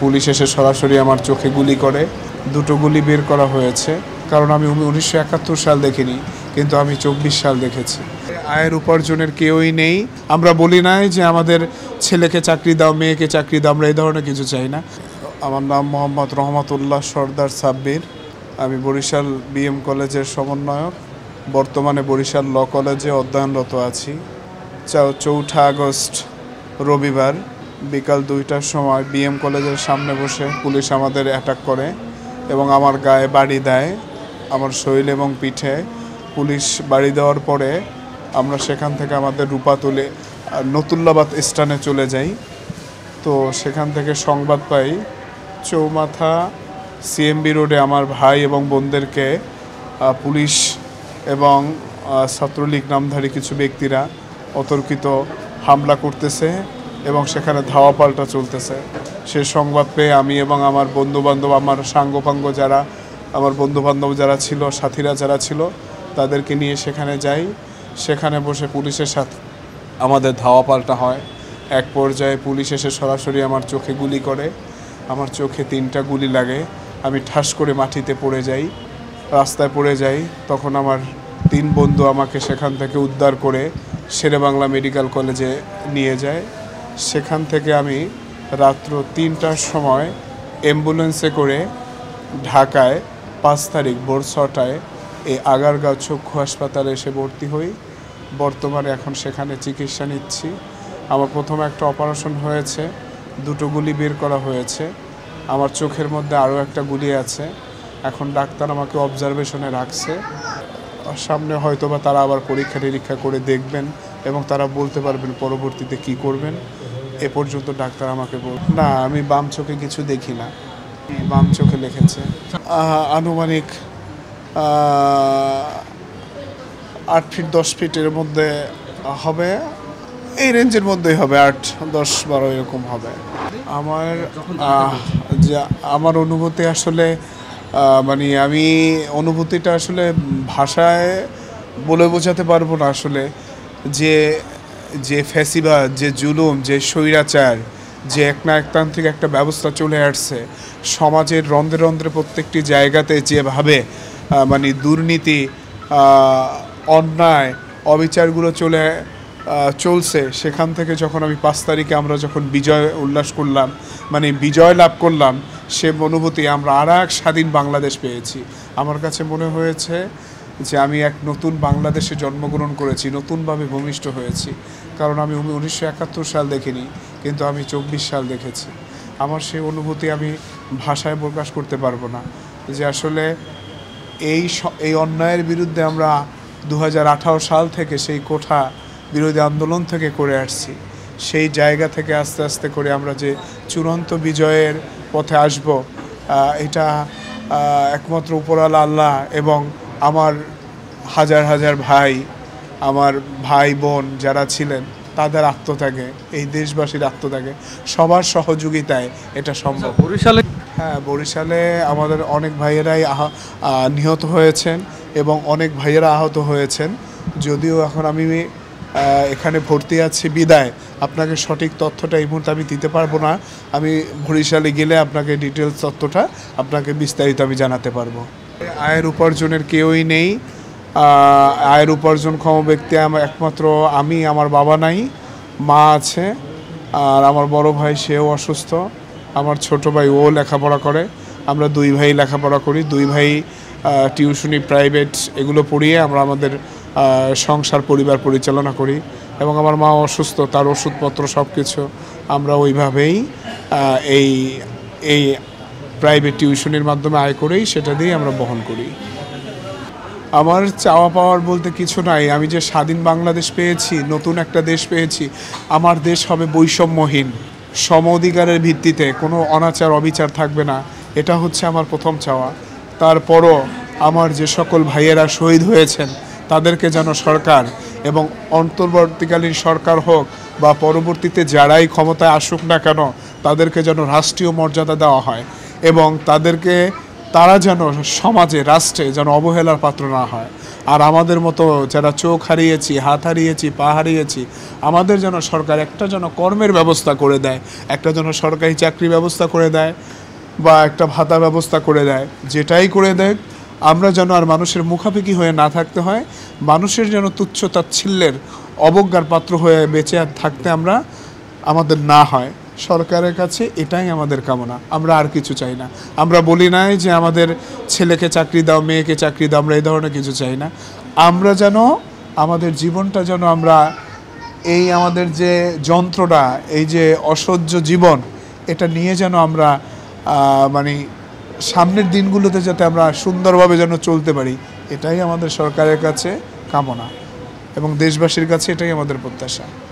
Police এসে সরাসরি আমার চোখে গুলি করে, দুটো গুলি বের করা হয়েছে। কারণ আমি 1971 সাল দেখিনি, কিন্তু আমি 24 সাল দেখেছি। আয়ের উপার্জনের কেউই নেই। আমরা বলি নাই যে আমাদের ছেলেকে চাকরি দাও, মেয়েকে চাকরি দাও, আমরা এই ধরনের কিছু চাই না। আমার নাম মোহাম্মদ রহমতুল্লাহ সর্দার সাব্বির। আমি বরিশাল বিএম কলেজের সমন্বয়ক। বর্তমানে বরিশাল ল কলেজে অধ্যয়নরত আছি। 4 আগস্ট রবিবার বিকাল 2টার সময় বিএম কলেজের সামনে বসে পুলিশ আমাদের অ্যাটাক করে এবং আমার গায়ে বাড়ি দেয়, আমার শরীর এবং পিঠে। পুলিশ বাড়ি দেওয়ার পরে আমরা সেখান থেকে আমাদের রূপাতলে নতুল্লাবাদ স্থানে চলে যাই। তো সেখান থেকে সংবাদ পাই চৌমাথা সিএমবি রোডে আমার ভাই এবং বোনদেরকে পুলিশ এবং ছাত্রলীগ নামধারী কিছু ব্যক্তিরা অতর্কিত হামলা করতেছে এবং সেখানে ধাওয়া পাল্টা চলতেছে। সে সংবাদ পেয়ে আমি এবং আমার বন্ধুবান্ধব, আমার সাঙ্গপাঙ্গ যারা, আমার বন্ধুবান্ধব যারা ছিল, সাথীরা যারা ছিল, তাদেরকে নিয়ে সেখানে যাই। সেখানে বসে পুলিশের সাথে আমাদের ধাওয়া পাল্টা হয়। এক পর্যায়ে পুলিশ এসে সরাসরি আমার চোখে গুলি করে। আমার চোখে 3টা গুলি লাগে। আমি ঠাস করে মাটিতে পড়ে যাই, রাস্তায় পড়ে যাই। তখন আমার 3 বন্ধু আমাকে সেখান থেকে উদ্ধার করে শেরেবাংলা মেডিকেল কলেজে নিয়ে যায়। সেখান থেকে আমি রাত্র 3টার সময় অ্যাম্বুলেন্সে করে ঢাকায় 5 তারিখ ভোর 6টায় এই আগারগাঁও চক্ষু হাসপাতালে এসে ভর্তি হই। বর্তমানে এখন সেখানে চিকিৎসা নিচ্ছি। আমার প্রথমে একটা অপারেশন হয়েছে, 2টো গুলি বের করা হয়েছে। আমার চোখের মধ্যে আরও একটা গুলি আছে। এখন ডাক্তার আমাকে অবজারভেশনে রাখছে। সামনে হয়তো বা তারা আবার পরীক্ষা নিরীক্ষা করে দেখবেন এবং তারা বলতে পারবেন পরবর্তীতে কি করবেন। এ পর্যন্ত ডাক্তার আমাকে না, আমি বাম চোখে কিছু দেখি না। বাম চোখে লিখেছে আনুমানিক 8 ফিট 10 ফিটের মধ্যে হবে, এই রেঞ্জের মধ্যেই হবে, 8, 10, 12 এরকম হবে। আমার অনুভূতি আসলে মানে আমি অনুভূতিটা আসলে ভাষায় বলে বোঝাতে পারবো না। আসলে যে ফ্যাসিবাদ, যে জুলুম, যে স্বৈরাচার, যে একনায়কতান্ত্রিক একটা ব্যবস্থা চলে আসছে সমাজের রন্ধ্রে রন্ধ্রে প্রত্যেকটি জায়গাতে, যেভাবে মানে দুর্নীতি, অন্যায়, অবিচারগুলো চলছে, সেখান থেকে যখন আমি 5 তারিখে আমরা যখন বিজয় উল্লাস করলাম, মানে বিজয় লাভ করলাম, সে অনুভূতি আমরা আর এক স্বাধীন বাংলাদেশ পেয়েছি। আমার কাছে মনে হয়েছে যে আমি এক নতুন বাংলাদেশে জন্মগ্রহণ করেছি, নতুনভাবে ভূমিষ্ঠ হয়েছি। কারণ আমি 1971 সাল দেখিনি, কিন্তু আমি 24 সাল দেখেছি। আমার সেই অনুভূতি আমি ভাষায় প্রকাশ করতে পারবো না। যে আসলে এই অন্যায়ের বিরুদ্ধে আমরা 2018 সাল থেকে সেই কোঠা বিরোধী আন্দোলন থেকে করে আসছি। সেই জায়গা থেকে আস্তে আস্তে করে আমরা যে চূড়ান্ত বিজয়ের পথে আসব, এটা একমাত্র উপরওয়ালা আল্লাহ এবং আমার হাজার হাজার ভাই, আমার ভাই বোন যারা ছিলেন, তাদের আত্মত্যাগে, এই দেশবাসীর আত্মত্যাগে, সবার সহযোগিতায় এটা সম্ভব। বরিশালে আমাদের অনেক ভাইয়েরাই নিহত হয়েছেন এবং অনেক ভাইয়েরা আহত হয়েছেন। যদিও এখন আমি এখানে ভর্তি আছি বিদায় আপনাকে সঠিক তথ্যটা এই মুহূর্তে আমি দিতে পারবো না। আমি বরিশালে গেলে আপনাকে ডিটেলস তথ্যটা আপনাকে বিস্তারিত আমি জানাতে পারবো। আয়ের উপার্জনের কেউই নেই। আয়ের উপার্জনক্ষম ব্যক্তি একমাত্র আমি, আমার বাবা নাই, মা আছে, আর আমার বড় ভাই সেও অসুস্থ, আমার ছোট ভাই ও লেখাপড়া করে, আমরা 2 ভাই লেখাপড়া করি, 2 ভাই টিউশনি, প্রাইভেট এগুলো পড়িয়ে আমরা আমাদের সংসার পরিবার পরিচালনা করি। এবং আমার মা অসুস্থ, তার ওষুধপত্র সব কিছু আমরা ওইভাবেই এই প্রাইভেট টিউশনির মাধ্যমে আয় করেই সেটা দিয়েই আমরা বহন করি। আমার চাওয়া পাওয়ার বলতে কিছু নাই। আমি যে স্বাধীন বাংলাদেশ পেয়েছি, নতুন একটা দেশ পেয়েছি, আমার দেশ হবে বৈষম্যহীন, সম অধিকারের ভিত্তিতে, কোনো অনাচার অবিচার থাকবে না, এটা হচ্ছে আমার প্রথম চাওয়া। তারপরও আমার যে সকল ভাইয়েরা শহীদ হয়েছেন তাদেরকে যেন সরকার, এবং অন্তর্বর্তীকালীন সরকার হোক বা পরবর্তীতে যারাই ক্ষমতায় আসুক না কেন, তাদেরকে যেন রাষ্ট্রীয় মর্যাদা দেওয়া হয় এবং তাদেরকে তারা যেন সমাজে রাষ্ট্রে যেন অবহেলার পাত্র না হয়। আর আমাদের মতো যারা চোখ হারিয়েছি, হাত হারিয়েছি, পা হারিয়েছি, আমাদের যেন সরকার একটা যেন কর্মের ব্যবস্থা করে দেয়, একটা যেন সরকারি চাকরি ব্যবস্থা করে দেয় বা একটা ভাতা ব্যবস্থা করে দেয়। যেটাই করে দেয় আমরা যেন আর মানুষের মুখাপেক্ষি হয়ে না থাকতে হয়, মানুষের যেন তুচ্ছ তাচ্ছিল্যের অবজ্ঞার পাত্র হয়ে বেঁচে থাকতে আমাদের না হয়। সরকারের কাছে এটাই আমাদের কামনা, আমরা আর কিছু চাই না। আমরা বলি নাই যে আমাদের ছেলেকে চাকরি দাও, মেয়েকে চাকরি দাও, আমরা এই ধরনের কিছু চাই না। আমরা যেন আমাদের জীবনটা যেন আমরা এই আমাদের যে যন্ত্রটা, এই যে অসহ্য জীবন, এটা নিয়ে যেন আমরা মানে সামনের দিনগুলোতে যাতে আমরা সুন্দরভাবে যেন চলতে পারি, এটাই আমাদের সরকারের কাছে কামনা এবং দেশবাসীর কাছে এটাই আমাদের প্রত্যাশা।